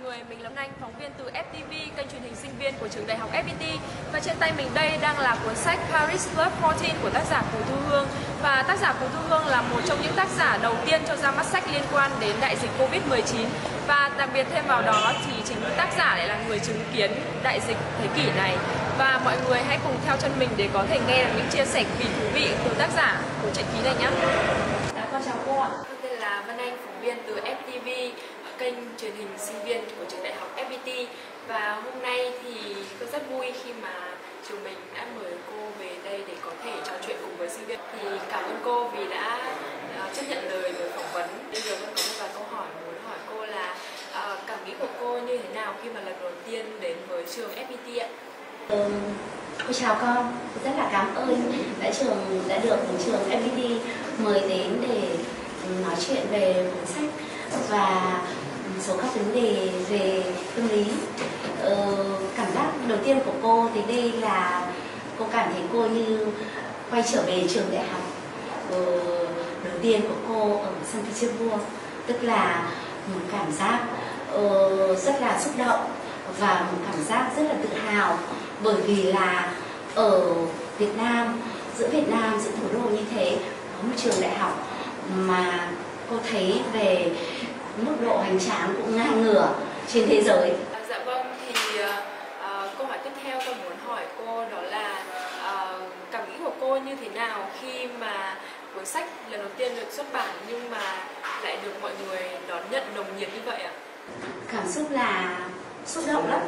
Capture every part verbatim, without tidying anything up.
người, mình là Vân Anh, phóng viên từ ép tê vê, kênh truyền hình sinh viên của trường đại học ép pê tê. Và trên tay mình đây đang là cuốn sách Paris Club mười bốn của tác giả Phù Thu Hương. Và tác giả Phù Thu Hương là một trong những tác giả đầu tiên cho ra mắt sách liên quan đến đại dịch Covid mười chín. Và đặc biệt thêm vào đó thì chính tác giả lại là người chứng kiến đại dịch thế kỷ này. Và mọi người hãy cùng theo chân mình để có thể nghe được những chia sẻ kỳ thú vị từ tác giả của truyện ký này nhé. Đã con chào cô ạ. Tôi tên là Vân Anh, phóng viên từ ép tê vê, kênh truyền hình sinh viên của trường đại học ép pê tê. Và hôm nay thì tôi rất vui khi mà trường mình đã mời cô về đây để có thể trò chuyện cùng với sinh viên. Thì cảm ơn cô vì đã uh, chấp nhận lời mời phỏng vấn. Bây giờ tôi có một vài câu hỏi muốn hỏi cô là uh, cảm nghĩ của cô như thế nào khi mà lần đầu tiên đến với trường ép pê tê ạ? Ừ, cô chào con, rất là cảm ơn đã trường đã được trường ép pê tê mời đến để nói chuyện về cuốn sách và một số các vấn đề về tâm lý. Ờ, cảm giác đầu tiên của cô thì đây là cô cảm thấy cô như quay trở về trường đại học ờ, đầu tiên của cô ở Saint Petersburg, tức là một cảm giác uh, rất là xúc động và một cảm giác rất là tự hào, bởi vì là ở Việt Nam, giữa Việt Nam, giữa thủ đô như thế, có một trường đại học mà cô thấy về mức độ hoành tráng cũng ngang ngửa trên thế giới. Dạ vâng, thì uh, câu hỏi tiếp theo tôi muốn hỏi cô đó là uh, cảm nghĩ của cô như thế nào khi mà cuốn sách lần đầu tiên được xuất bản nhưng mà lại được mọi người đón nhận nồng nhiệt như vậy ạ? Cảm xúc là xúc động lắm,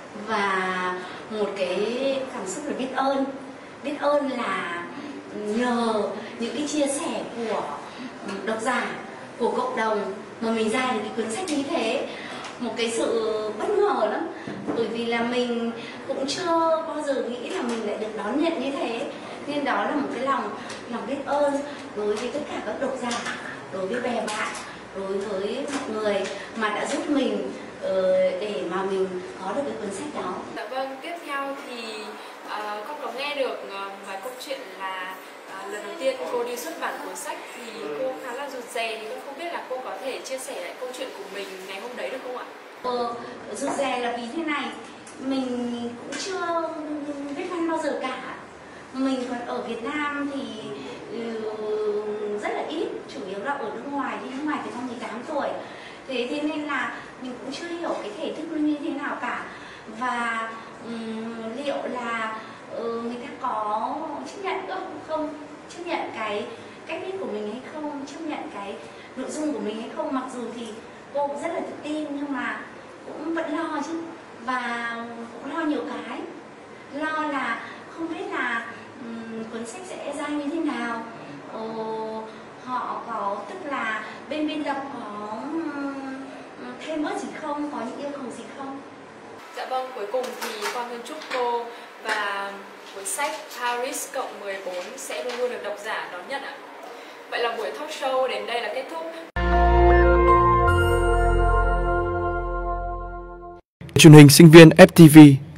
và một cái cảm xúc là biết ơn. Biết ơn là nhờ những cái chia sẻ của độc giả, của cộng đồng mà mình ra được cái cuốn sách như thế. Một cái sự bất ngờ lắm, bởi vì là mình cũng chưa bao giờ nghĩ là mình lại được đón nhận như thế. Nên đó là một cái lòng lòng biết ơn đối với tất cả các độc giả, đối với bè bạn, đối với mọi người mà đã giúp mình uh, để mà mình có được cái cuốn sách đó. Dạ vâng, tiếp theo thì uh, con có nghe được uh, vài câu chuyện là uh, lần đầu tiên cô đi xuất bản cuốn sách thì cô khá là rụt rè, thì con không biết là cô có thể chia sẻ lại câu chuyện của mình ngày hôm đấy được không ạ? Ờ, rụt rè là vì thế này, mình cũng chưa viết văn bao giờ cả. Mình còn ở Việt Nam thì uh, rất là ít, chủ yếu là ở nước ngoài, đi nước ngoài từ năm mười tám tuổi. Thế thế nên là mình cũng chưa hiểu cái thể thức nó như thế nào cả. Và um, liệu là uh, người ta có chấp nhận không, không chấp nhận cái cách viết của mình hay không, chấp nhận cái nội dung của mình hay không. Mặc dù thì cô cũng rất là tự tin nhưng mà cũng vẫn lo chứ. Và cũng lo nhiều cái. Lo là không biết là um, cuốn sách sẽ ra như thế nào. Ờ, họ có, tức là bên biên tập có um, thêm bớt gì không, có những yêu cầu gì không? Dạ vâng, cuối cùng thì con xin chúc cô và cuốn sách Paris cộng mười bốn sẽ luôn luôn được độc giả đón nhận ạ. Vậy là buổi talk show đến đây là kết thúc. Truyền hình sinh viên ép tê vê